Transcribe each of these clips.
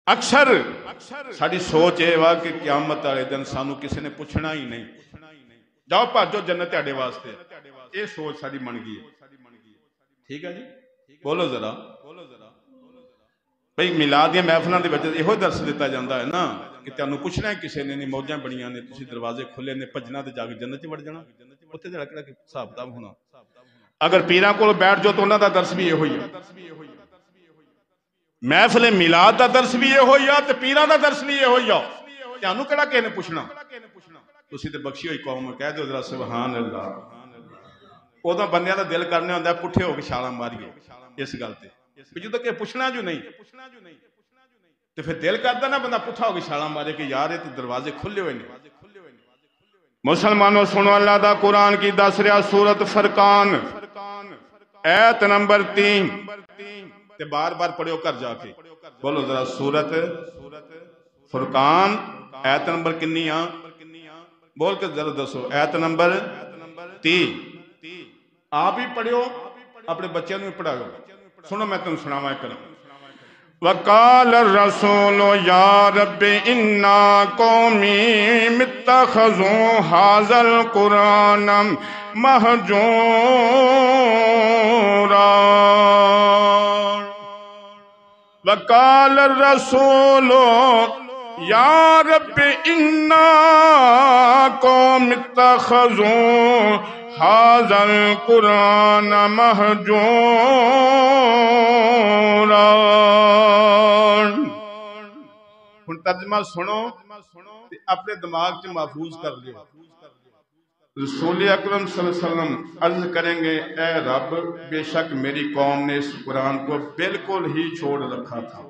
اکثر ساری سوچ یہ وا کہ قیامت والے دن سانو کسی نے پوچھنا ہی نہیں، جاؤ بھاجو جنت تہاڈے واسطے، یہ سوچ ساری بن گئی ہے۔ ٹھیک ہے جی، بولو ذرا بھئی میلاد دیا محفلاں دے وچ یہو درس دیتا جاتا ہے نا کہ تانوں پوچھنا ہے کسی نے نہیں، موجاں بڑیاں نے، تسی دروازے کھلے نے، بھجنا تے جا کے جنت وڑ جانا، اوتھے جڑا کیڑا حساب کتاب ہونا۔ اگر پیراں کول بیٹھ جاؤ تو انہاں دا درس بھی یہ ہوئی ہے، محفل میلاد دا درس بھی یہ ہوئی ہے تے پیراں دا درس بھی یہ ہوئی ہے، تانوں کیڑا کہے نے پوچھنا؟ تسی تے بخشی ہوئی قوم، کہہ دیو ذرا سبحان اللہ۔ اودوں بندیاں دا دل کرنے ہوندا ہے پٹھے ہو کے چھالاں ماریے اس گل تے، جدوں کہ پوچھنا جو نہیں تو پھر دل کرتا نا بندہ پٹھا ہو کے چھالاں مارے کہ یار یہ تو دروازے کھلے ہوئے نہیں۔ مسلمانوں سنو، اللہ دا قرآن کی دس رہا سورت فرقان ایت نمبر 3 تے بار بار پڑھو کر جا کے، بولو ذرا سورت فرقان ایت نمبر کنی ہاں، بول کے ذرا دسو، ایت نمبر 30۔ آپ ہی پڑھو، اپنے بچوں نے پڑھاؤ۔ سنو میں تم سناواں کروں۔ وَقَالَ الرَّسُولُ يَا رَبِّ إِنَّا قَوْمِي مِتَّخَذُوا هَذَا الْقُرْآنَ مَهْجُورًا۔ وَقَالَ الرَّسُولُ يَا رَبِّ إِنَّا قَوْمِي اتَّخَذُوا هَذَا الْقُرْآنَ مَهْجُورًا۔ ترجمہ سنو اپنے دماغ سے محفوظ کر لو۔ رسول اکرم صلی اللہ علیہ وسلم عرض کریں گے، اے رب بے شک میری قوم نے اس قرآن کو بالکل ہی چھوڑ رکھا تھا۔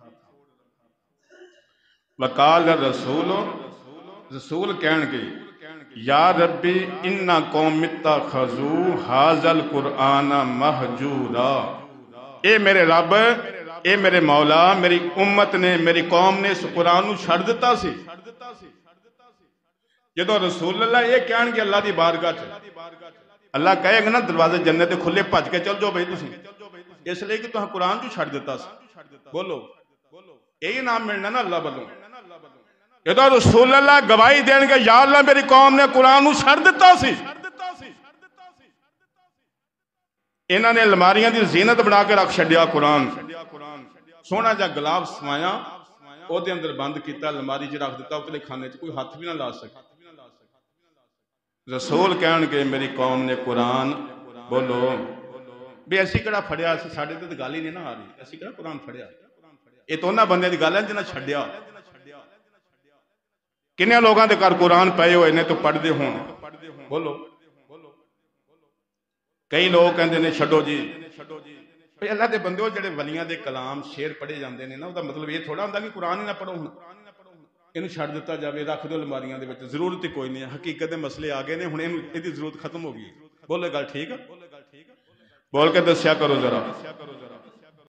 وقال الرسول، رسول کہن گے یا ربی انا قوم اتخذوا ھذا القرآن مہجورا، اے میرے رب، اے میرے مولا، میری امت نے، میری قوم نے اس قرآن نو چھڑ دیتا سی۔ جدو رسول اللہ یہ کہن گے اللہ دی بارگاہ چ، اللہ کہے گا نا دروازے جنت کھلے بھج کے چل جاؤ بھائی تسی، اس لیے کہ تہاں قرآن جو چھڑ دیتا سی۔ بولو یہی نام ملنا نا اللہ بلوں۔ جدو رسول اللہ گواہی دین گے یا اللہ میری قوم نے قرآن نو چھڑ دیتا سی، انہاں نے الماریاں دی زینت بنا کے رکھ چھڈیا قرآن، سونا جا گلاب سمایا او دے اندر بند کیتا، الماری چ رکھ دیتا، اتلے کھانے چ کوئی ہاتھ بھی نہ لا سکے۔ رسول کہن گے میری قوم نے قرآن، بولو بھی اسی کڑا پھڑیا، ساڈے تے گل ہی نہیں نہ آ رہی، اسی کڑا قرآن پھڑیا، یہ تو انہاں بندے دی گل ہے جنہاں چھڈیا۔ کنے لوگاں دے کر قرآن پئے ہوئے نے تو پڑھ دے ہون، بولو کئی لوگ کہندے نے چھڈو جی، بھئی اللہ دے بندے ہو جڑے ولیاں دے کلام شعر پڑھے جاندے نے نا، او دا مطلب یہ تھوڑا ہوندا کہ قرآن ہی نہ پڑھو، انہوں چھڑ دیتا جاوے، رکھ دو الماریاں دے وچ، ضرورت ہی کوئی نہیں ہے، حقیقت دے مسئلے آ گئے نے، ہن یہ دی ضرورت ختم ہو گئی۔ بولے گل ٹھیک ہے؟ بول کے دسیا کرو ذرا۔